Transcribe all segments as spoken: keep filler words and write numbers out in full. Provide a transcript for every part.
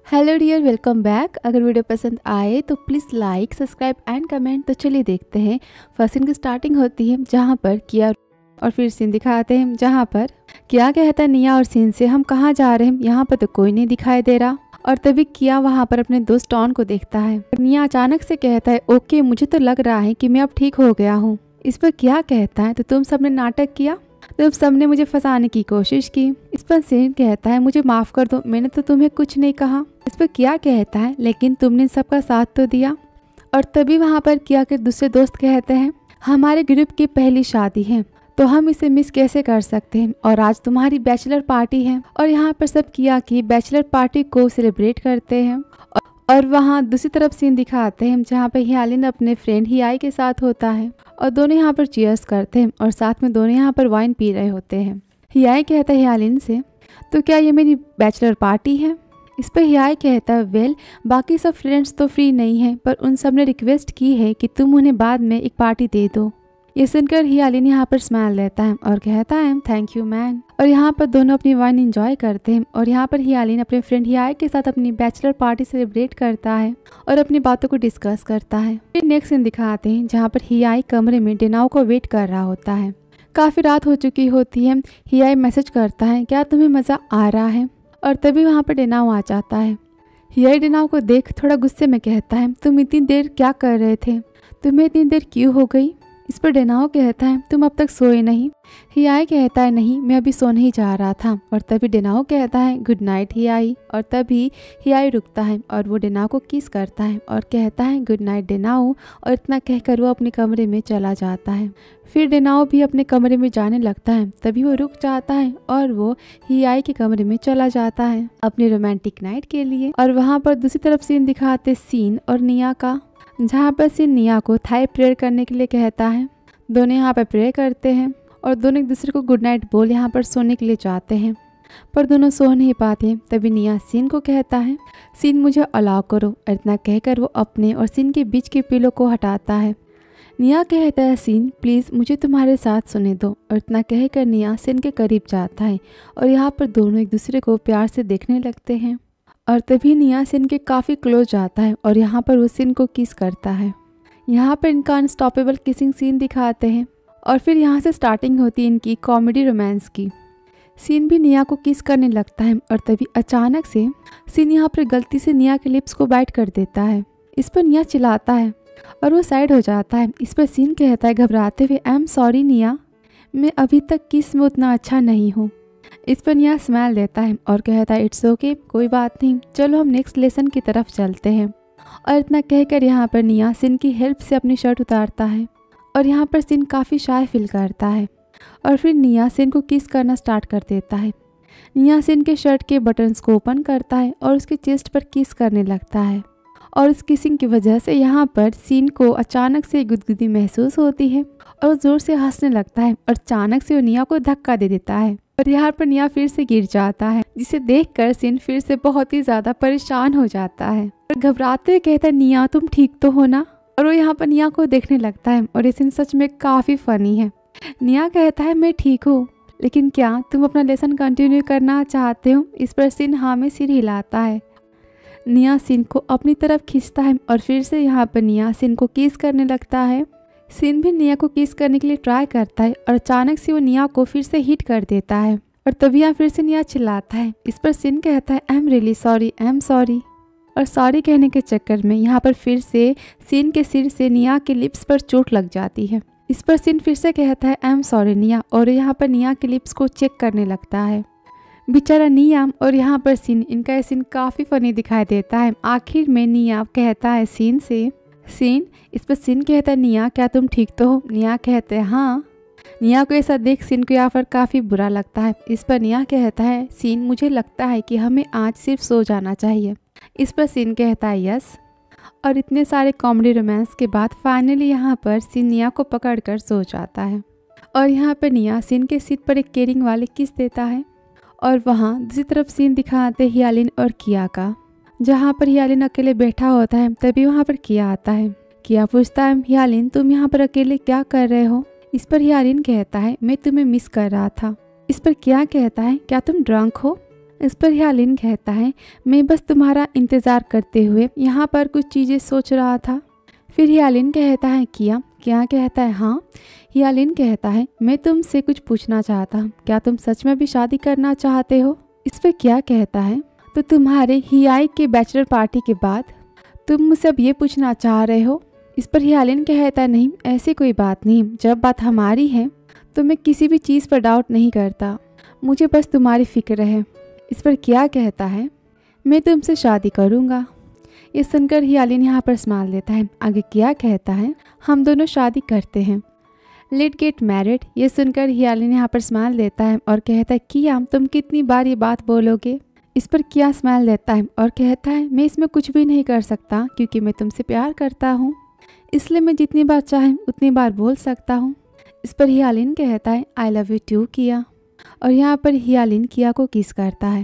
Hello dear, welcome back. अगर video पसंद आए तो please like, subscribe and comment. तो चलिए देखते हैं। फर्स्ट सीन की स्टार्टिंग होती है जहाँ पर किया और फिर सीन दिखाते हैं जहाँ पर किया कहता है निया और सीन से, हम कहाँ जा रहे हैं, यहाँ पर तो कोई नहीं दिखाई दे रहा। और तभी किया वहाँ पर अपने दोस्त टॉन को देखता है। निया अचानक से कहता है, ओके मुझे तो लग रहा है कि मैं अब ठीक हो गया हूँ। इस पर किया कहता है, तो तुम सबने नाटक किया, तुम सबने मुझे फंसाने की कोशिश की। इस पर सीन कहता है, मुझे माफ कर दो, मैंने तो तुम्हें कुछ नहीं कहा। इस पर किया कहता है, लेकिन तुमने सबका साथ तो दिया। और तभी वहाँ पर किया के दूसरे दोस्त कहते हैं, हमारे ग्रुप की पहली शादी है तो हम इसे मिस कैसे कर सकते हैं, और आज तुम्हारी बैचलर पार्टी है। और यहाँ पर सब किया की बैचलर पार्टी को सेलिब्रेट करते हैं। और वहाँ दूसरी तरफ सीन दिखाते हैं जहाँ पर हियालिन अपने फ्रेंड हियाई के साथ होता है और दोनों यहाँ पर चीयर्स करते हैं और साथ में दोनों यहाँ पर वाइन पी रहे होते हैं। हियाई कहता है हियालिन से, तो क्या ये मेरी बैचलर पार्टी है? इस पर हियाई कहता है, वेल बाकी सब फ्रेंड्स तो फ्री नहीं है, पर उन सब ने रिक्वेस्ट की है कि तुम उन्हें बाद में एक पार्टी दे दो। ये सुनकर हियालिन यहाँ पर स्माइल देता है और कहता है, थैंक यू मैन। और यहाँ पर दोनों अपनी वाइन एंजॉय करते हैं और यहाँ पर हियालिन अपने फ्रेंड हियाई के साथ अपनी बैचलर पार्टी सेलिब्रेट करता है और अपनी बातों को डिस्कस करता है। फिर नेक्स्ट सीन दिखाते हैं जहाँ पर हियाई कमरे में डेनाओ को वेट कर रहा होता है। काफ़ी रात हो चुकी होती है। हियाई मैसेज करता है, क्या तुम्हें मज़ा आ रहा है? और तभी वहाँ पर डेनाओ आ जाता है। हियाई डेनाओ को देख थोड़ा गुस्से में कहता है, तुम इतनी देर क्या कर रहे थे, तुम्हें इतनी देर क्यों हो गई? इस पर डेनाओ कहता है, तुम अब तक सोए नहीं? हियाई कहता है, नहीं मैं अभी सोने ही जा रहा था। और तभी डेनाओ कहता है, गुड नाइट हियाई। और तभी हियाई रुकता है और वो डेनाओ को किस करता है और कहता है, गुड नाइट डेनाओ। और इतना कहकर वो अपने कमरे में चला जाता है। फिर डेनाओ भी अपने कमरे में जाने लगता है। तभी वो रुक जाता है और वो हियाई के कमरे में चला जाता है अपनी रोमांटिक नाइट के लिए। और वहाँ पर दूसरी तरफ सीन दिखाते सीन और निया का, जहाँ पर सीन निया को थाई प्रेयर करने के लिए कहता है। दोनों यहाँ पर प्रेयर करते हैं और दोनों एक दूसरे को गुड नाइट बोल यहाँ पर सोने के लिए जाते हैं, पर दोनों सो नहीं पाते। तभी निया सीन को कहता है, सीन मुझे अलाउ करो। और इतना कहकर वो अपने और सीन के बीच के पिलो को हटाता है। निया कहता है, सीन प्लीज़ मुझे तुम्हारे साथ सोने दो। और इतना कहकर निया सीन के करीब जाता है और यहाँ पर दोनों एक दूसरे को प्यार से देखने लगते हैं। और तभी निया सीन के काफ़ी क्लोज जाता है और यहाँ पर वो सीन को किस करता है। यहाँ पर इनका अनस्टॉपेबल किसिंग सीन दिखाते हैं और फिर यहाँ से स्टार्टिंग होती है इनकी कॉमेडी रोमांस की। सीन भी निया को किस करने लगता है और तभी अचानक से सीन यहाँ पर गलती से निया के लिप्स को बाइट कर देता है। इस पर निया चिल्लाता है और वो साइड हो जाता है। इस पर सीन कहता है घबराते हुए, आई एम सॉरी निया, मैं अभी तक किस में उतना अच्छा नहीं हूँ। इस पर निया स्माइल देता है और कहता है, इट्स ओके कोई बात नहीं, चलो हम नेक्स्ट लेसन की तरफ चलते हैं। और इतना कहकर यहाँ पर निया सीन की हेल्प से अपनी शर्ट उतारता है और यहाँ पर सीन काफ़ी शाय फील करता है। और फिर निया सीन को किस करना स्टार्ट कर देता है। निया सीन के शर्ट के बटन्स को ओपन करता है और उसके चेस्ट पर किस करने लगता है। और इस किसिंग की वजह से यहाँ पर सीन को अचानक से गुदगुदी महसूस होती है और ज़ोर से हंसने लगता है और अचानक से वो निया को धक्का दे देता है और यहाँ पर निया फिर से गिर जाता है, जिसे देखकर सीन फिर से बहुत ही ज़्यादा परेशान हो जाता है और घबराते हुए कहता है, निया तुम ठीक तो हो ना? और वो यहाँ पर निया को देखने लगता है और ये सीन सच में काफ़ी फ़नी है। निया कहता है, मैं ठीक हूँ, लेकिन क्या तुम अपना लेसन कंटिन्यू करना चाहते हो? इस पर सीन हाँ में सिर हिलाता है। निया सीन को अपनी तरफ खींचता है और फिर से यहाँ पर निया सीन को किस करने लगता है। सीन भी निया को किस करने के लिए ट्राई करता है और अचानक से वो निया को फिर से हिट कर देता है और तभी यहाँ फिर से निया चिल्लाता है। इस पर सीन कहता है, I am really sorry, I am sorry. और सॉरी कहने के चक्कर में यहाँ पर फिर से सीन के सिर से निया के लिप्स पर चोट लग जाती है। इस पर सीन फिर से कहता है, आई एम सॉरी निया, और यहाँ पर निया के लिप्स को चेक करने लगता है। बेचारा निया। और यहाँ पर सीन इनका ये सीन काफ़ी फनी दिखाई देता है। आखिर में निया कहता है सीन से, सीन। इस पर सीन कहता है, निया क्या तुम ठीक तो हो? निया कहते हैं, हाँ। निया को ऐसा देख सीन को यहाँ पर काफ़ी बुरा लगता है। इस पर निया कहता है, सीन मुझे लगता है कि हमें आज सिर्फ सो जाना चाहिए। इस पर सीन कहता है, यस। और इतने सारे कॉमेडी रोमांस के बाद फाइनली यहाँ पर सीन निया को पकड़ कर सो जाता है और यहाँ पर निया सीन के सीट पर एक केयरिंग वाले किस देता है। और वहाँ दूसरी तरफ सीन दिखाते हियालिन और किया का, जहाँ पर हियालिन अकेले बैठा होता है। तभी वहाँ पर किया आता है। किया पूछता है, हियालिन तुम यहाँ पर अकेले क्या कर रहे हो? इस पर हियालिन कहता है, मैं तुम्हें मिस कर रहा था। इस पर किया कहता है, क्या तुम ड्रंक हो? इस पर ह्यालिन कहता है मैं बस तुम्हारा इंतज़ार करते हुए यहाँ पर कुछ चीज़ें सोच रहा था। फिर ह्यालिन कहता है किया क्या कहता है हाँ। ह्यालिन कहता है मैं तुमसे कुछ पूछना चाहता हूँ, क्या तुम सच में भी शादी करना चाहते हो। इस पर क्या कहता है तो तुम्हारे हियाई के बैचलर पार्टी के बाद तुम मुझसे अब ये पूछना चाह रहे हो। इस पर ह्यालिन कहता है नहीं ऐसी कोई बात नहीं, जब बात हमारी है तो मैं किसी भी चीज़ पर डाउट नहीं करता, मुझे बस तुम्हारी फिक्र है। इस पर क्या कहता है मैं तुमसे शादी करूँगा। ये सुनकर ह्यालिन यहाँ पर स्माइल देता है। आगे क्या कहता है हम दोनों शादी करते हैं, लेट गेट मैरिड। ये सुनकर ह्यालिन यहाँ पर स्माइल देता है और कहता है किया तुम कितनी बार ये बात बोलोगे। इस पर किया स्माइल देता है और कहता है मैं इसमें कुछ भी नहीं कर सकता क्योंकि मैं तुमसे प्यार करता हूँ, इसलिए मैं जितनी बार चाहे उतनी बार बोल सकता हूँ। इस पर ह्यालिन कहता है आई लव यू टू किया, और यहाँ पर ह्यालिन किया को किस करता है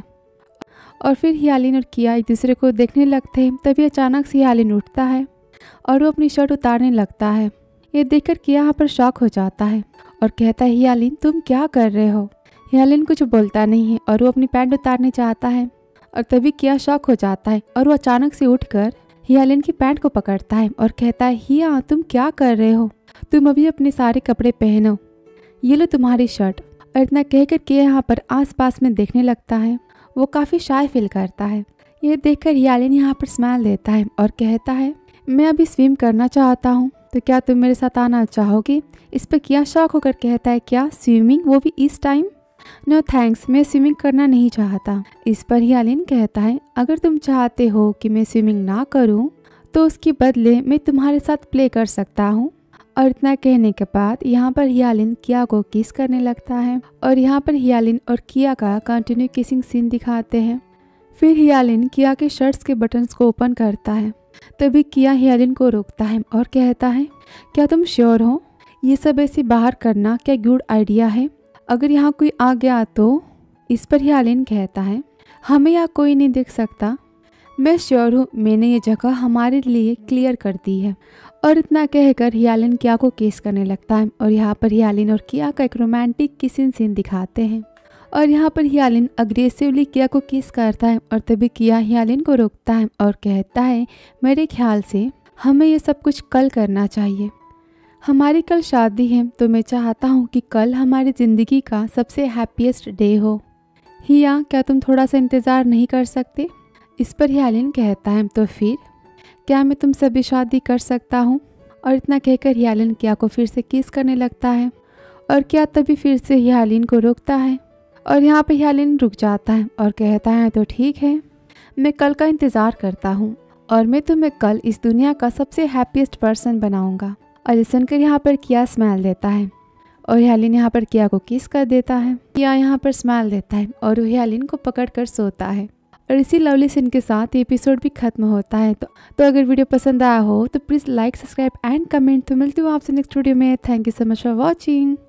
और फिर ह्यालिन और किया एक दूसरे को देखने लगते हैं। तभी अचानक से ह्यालिन उठता है और वो अपनी शर्ट उतारने लगता है। ये देखकर किया यहाँ पर शॉक हो जाता है और कहता है ह्यालिन तुम क्या कर रहे हो। ह्यालिन कुछ बोलता नहीं है और वो अपनी पैंट उतारने चाहता है और तभी किया शॉक हो जाता है और वो अचानक से उठकर ह्यालिन की पैंट को पकड़ता है और कहता है हिया तुम क्या कर रहे हो, तुम अभी अपने सारे कपड़े पहनो, ये लो तुम्हारी शर्ट। और इतना कहकर किया यहाँ पर आसपास में देखने लगता है। वो काफ़ी शाय फील करता है। ये देखकर ह्यालिन यहाँ पर स्माइल देता है और कहता है मैं अभी स्विम करना चाहता हूँ, तो क्या तुम मेरे साथ आना चाहोगी। इस पर किया शॉक होकर कहता है क्या स्विमिंग, वो भी इस टाइम। नो थैंक्स, मैं स्विमिंग करना नहीं चाहता। इस पर ह्यालिन कहता है अगर तुम चाहते हो कि मैं स्विमिंग ना करूं तो उसके बदले मैं तुम्हारे साथ प्ले कर सकता हूं। और इतना कहने के बाद यहाँ पर ह्यालिन किया को किस करने लगता है और यहाँ पर ह्यालिन और किया का कंटिन्यू किसिंग सीन दिखाते हैं। फिर ह्यालिन किया के शर्ट्स के बटन्स को ओपन करता है। तभी किया ह्यालिन को रोकता है और कहता है क्या तुम श्योर हो, ये सब ऐसे बाहर करना क्या गुड आइडिया है, अगर यहाँ कोई आ गया तो। इस पर ह्यालिन कहता है हमें यहाँ कोई नहीं देख सकता, मैं श्योर हूँ मैंने ये जगह हमारे लिए क्लियर कर दी है। और इतना कहकर ह्यालिन किया को किस करने लगता है और यहाँ पर ह्यालिन और किया का एक रोमांटिक किसिंग सीन दिखाते हैं। और यहाँ पर ह्यालिन अग्रेसिवली किया को किस करता है और तभी किया ह्यालिन को रोकता है और कहता है मेरे ख्याल से हमें ये सब कुछ कल करना चाहिए, हमारी कल शादी है तो मैं चाहता हूँ कि कल हमारी ज़िंदगी का सबसे हैप्पीएस्ट डे हो। हिया क्या तुम थोड़ा सा इंतज़ार नहीं कर सकते। इस पर ह्यालिन कहता है तो फिर क्या मैं तुमसे भी शादी कर सकता हूँ। और इतना कहकर ह्यालिन किया को फिर से किस करने लगता है और किया तभी फिर से ह्यालिन को रोकता है और यहाँ पे ह्यालिन रुक जाता है और कहता है तो ठीक है, मैं कल का इंतज़ार करता हूँ और मैं तुम्हें कल इस दुनिया का सबसे हैप्पीएस्ट पर्सन बनाऊँगा। और ये सुनकर यहाँ पर किया स्माइल देता है और ह्यालिन यहाँ पर किया को किस कर देता है। किया यहाँ पर स्माइल देता है और वो ह्यालिन को पकड़ कर सोता है। और इसी लवली सीन के साथ एपिसोड भी खत्म होता है। तो, तो अगर वीडियो पसंद आया हो तो please like subscribe and comment. तो मिलती हूँ आपसे नेक्स्ट वीडियो में। Thank you so much for watching.